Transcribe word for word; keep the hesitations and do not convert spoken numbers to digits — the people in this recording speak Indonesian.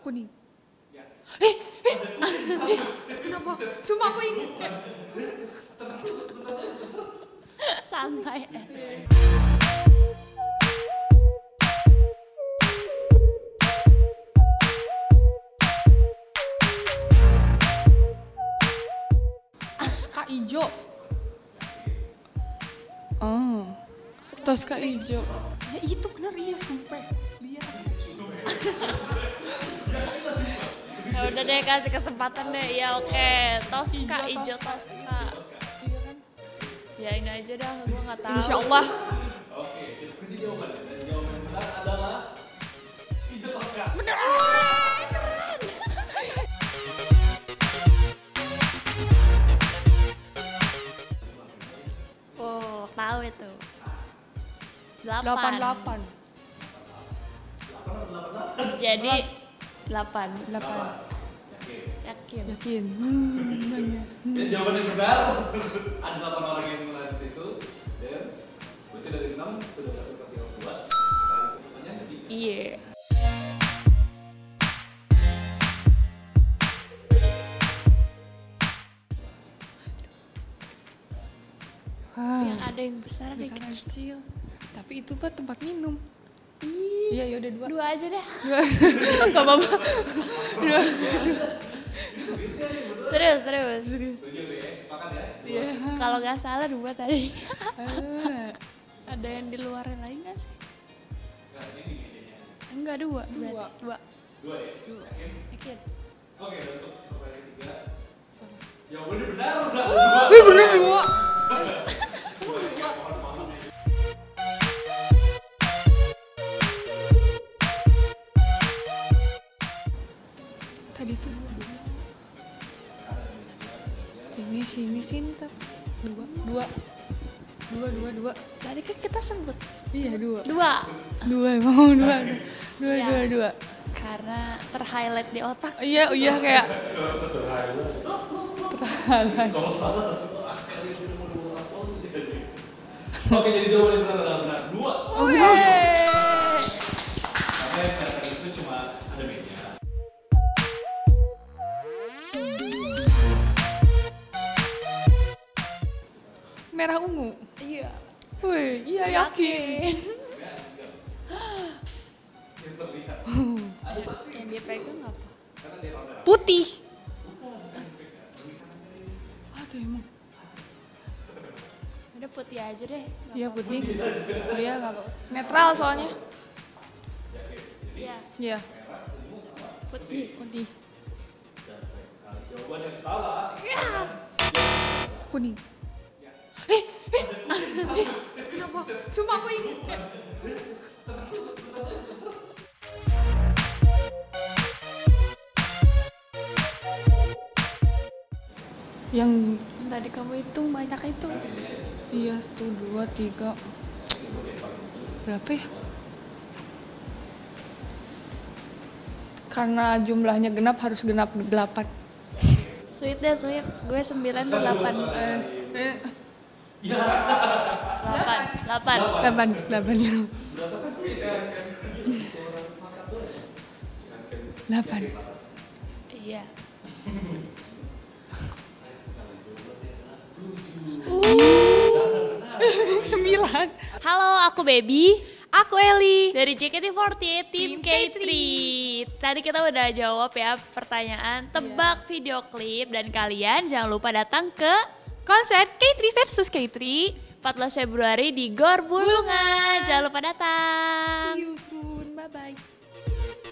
Kuning. Eh, eh, eh, kenapa? Sumpah aku inget. Santai. Toska ijo. Oh, Toska ijo. Ya itu benar iya sumpah. Lihat. Ya udah deh, kasih kesempatan deh. Ya oke, Toska ijo Toska. Iya kan? Ya ini aja dah, gue nggak tahu. Insya Allah. Oke, kita kunci jawabannya. Dan jawaban yang benar adalah hijau Toska. Bener. Oh, tahu itu. Delapan Delapan. delapan. Jadi delapan. Delapan. Yakin. Yakin. Hmm, nanya. Dan jawaban yang benar ada delapan orang yang mulai di situ. Dan kunci dari enam sudah masuk ke tiga dua. Kali pertanyaan ketiga. Iya. Yang ada yang besar ada Besar yang dan kecil. kecil. Tapi itu buat tempat minum. Ih, Iya ya udah dua. dua aja deh. Dua. Gak apa-apa. Dua. Terus, terus. Setuju ya? Sepakat ya? Iya. Kalau nggak salah dua tadi. Ah. Ada yang di luar lain nggak sih? Nah, ini idenya. Enggak, dua. Dua. Berarti. Dua. Dua ya? Yakin? Yakin. Oke, untuk pertanyaan ketiga. Jawabannya benar udah ada dua. Wih bener dua. Dua ya, mohon maaf. Tadi tuh dua. Sini sini sini tapi dua dua dua dua dua. Tadi kan kita sebut Iya dua. dua. Dua emang dua dua dua Iya. dua dua. Karena terhighlight di otak. Iya iya kayak terhalang. Kalau salah langsung akal yang udah mau dua apa jadi. Oke, jadi jawaban yang benar adalah benar dua. Oh bener. Karena yang kata itu cuma ada media. Merah ungu. Iya. Wih iya yakin. Yang terlihat. Ada satu Yang dia pegang apa? karena dia order. Putih. Bukan, bukan yang pegang. Lebih kanan dari Ada emang. Udah putih aja deh. nggak Iya apa-apa. putih. Oh iya nggak apa. Netral soalnya. Iya, Iya putih. putih. dan sayang sekali jawabannya salah. Kuning. Eh eh. eh, Kenapa? Sumpah aku inget. Yang Yang tadi kamu hitung banyak itu. iya tuh dua tiga berapa ya? Karena jumlahnya genap harus genap delapan. Sweet deh, sweet. Gue sembilan delapan. Eh, eh, Delapan. Delapan. delapan delapan delapan. Iya. Sembilan. Halo, aku Baby. Aku Eli. Dari J K T empat delapan Tim Tim K K tiga. Tadi kita udah jawab ya pertanyaan tebak video klip. Dan kalian jangan lupa datang ke Konser K tiga versus K tiga. empat belas Februari di Gor Bulungan. Jangan lupa datang. See you soon. Bye bye.